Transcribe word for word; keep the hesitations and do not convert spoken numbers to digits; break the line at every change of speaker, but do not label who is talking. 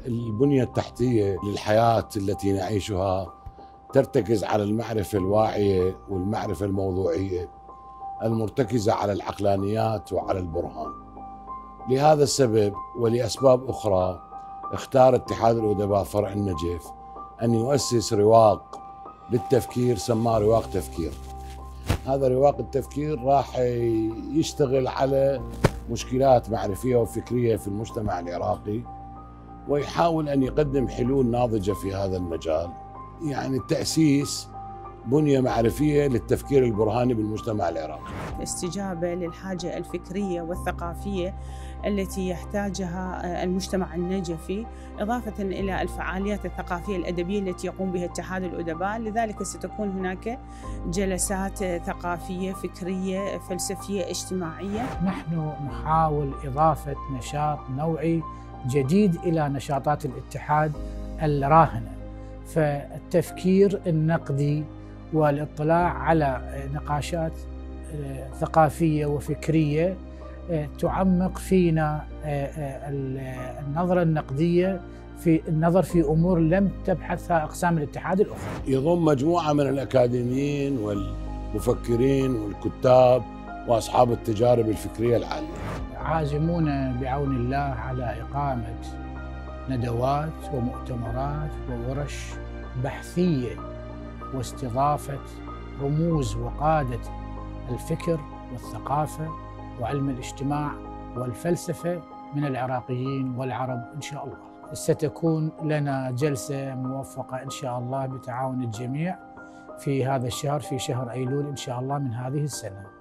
البنية التحتية للحياة التي نعيشها ترتكز على المعرفة الواعية والمعرفة الموضوعية المرتكزة على العقلانيات وعلى البرهان. لهذا السبب ولأسباب أخرى اختار اتحاد الأدباء فرع النجف أن يؤسس رواق للتفكير سماه رواق تفكير. هذا رواق التفكير راح يشتغل على مشكلات معرفية وفكرية في المجتمع العراقي ويحاول أن يقدم حلول ناضجة في هذا المجال، يعني التأسيس بنية معرفية للتفكير البرهاني بالمجتمع العراقي.
استجابة للحاجة الفكرية والثقافية التي يحتاجها المجتمع النجفي، إضافة إلى الفعاليات الثقافية الأدبية التي يقوم بها اتحاد الأدباء. لذلك ستكون هناك جلسات ثقافية فكرية فلسفية اجتماعية.
نحن نحاول إضافة نشاط نوعي جديد إلى نشاطات الاتحاد الراهنة، فالتفكير النقدي والاطلاع على نقاشات ثقافية وفكرية تعمق فينا النظرة النقدية في النظر في أمور لم تبحثها أقسام الاتحاد الأخرى.
يضم مجموعة من الأكاديميين والمفكرين والكتاب وأصحاب التجارب الفكرية العالية.
عازمون بعون الله على إقامة ندوات ومؤتمرات وورش بحثية واستضافة رموز وقادة الفكر والثقافة وعلم الاجتماع والفلسفة من العراقيين والعرب إن شاء الله. ستكون لنا جلسة موفقة إن شاء الله بتعاون الجميع في هذا الشهر، في شهر أيلول إن شاء الله من هذه السنة.